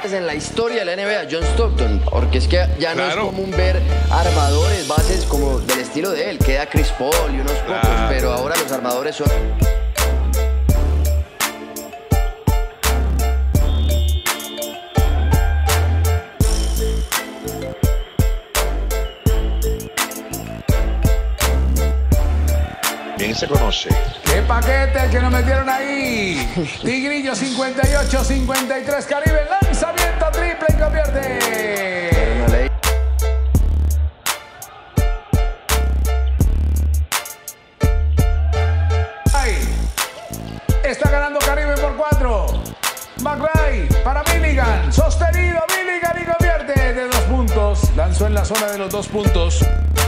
en la historia de la NBA, John Stockton, porque es que ya no es común ver armadores, bases como del estilo de él. Queda Chris Paul y unos pocos, pero ahora los armadores son... Bien se conoce. ¡Qué paquete el que nos metieron ahí! Tigrillo 58-53, Caribe, lanzamiento triple y convierte. Está ganando Caribe por 4. McRae para Milligan, sostenido Milligan y convierte de 2 puntos. Lanzó en la zona de los 2 puntos.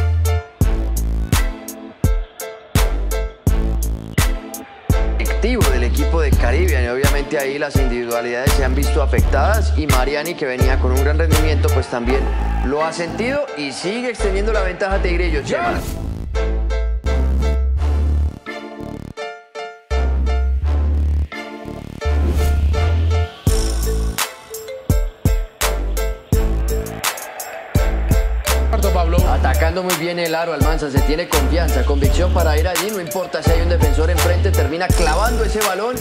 Del equipo de Caribbean, y obviamente ahí las individualidades se han visto afectadas, y Mariani, que venía con un gran rendimiento, pues también lo ha sentido y sigue extendiendo la ventaja Tigrillo. Chema. Atacando muy bien el aro Almanza, se tiene confianza, convicción para ir allí, no importa si hay un defensor enfrente, termina clavando ese balón.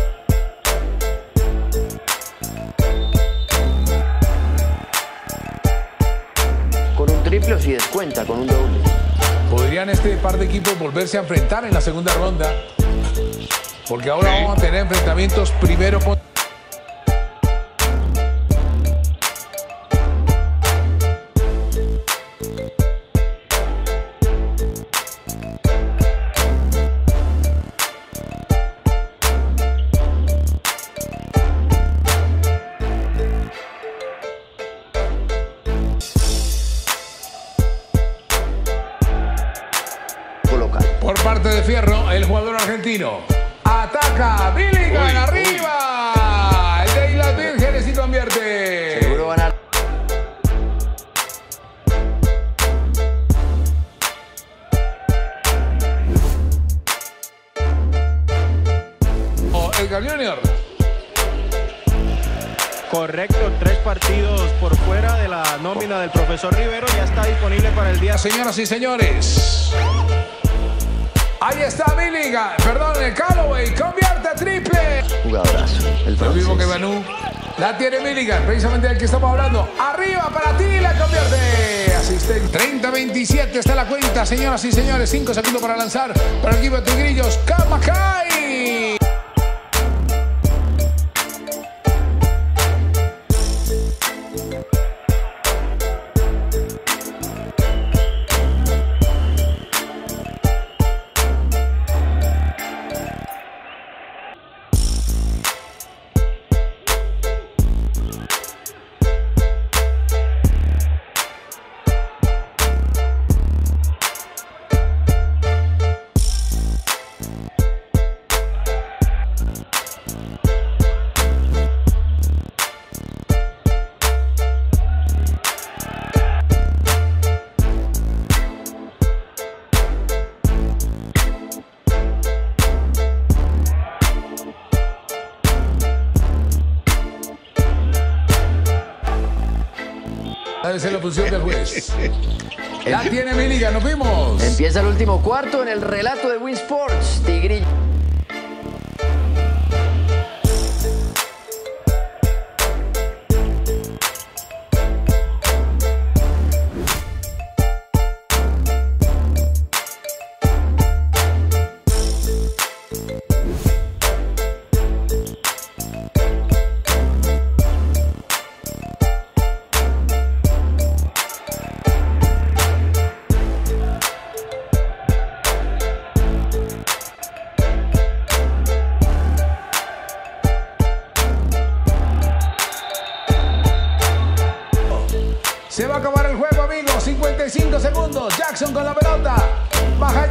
Con un triple o si descuenta, con un doble. ¿Podrían este par de equipos volverse a enfrentar en la segunda ronda? Porque ahora vamos a tener enfrentamientos primero con... Por parte de Fierro, el jugador argentino. Ataca, Milligan arriba. El de Islas Vírgenes y convierte. Seguro van a... Edgar Junior. Correcto, 3 partidos por fuera de la nómina del profesor Rivero. Ya está disponible para el día. Señoras y señores. Ahí está Milligan, perdón, el Callaway, convierte triple. Jugadorazo, el Lo mismo que francés. Manu. La tiene Milligan, precisamente del que estamos hablando. Arriba para ti, la convierte. Asistente. 30-27 está la cuenta, señoras y señores. 5 segundos para lanzar para el equipo de Tigrillos. Camacay. Debe ser la función del juez. La tiene Milligan, nos vimos. Empieza el último cuarto en el relato de Win Sports. Tigrillo. Se va a acabar el juego, amigos. 55 segundos. Jackson con la pelota. Baja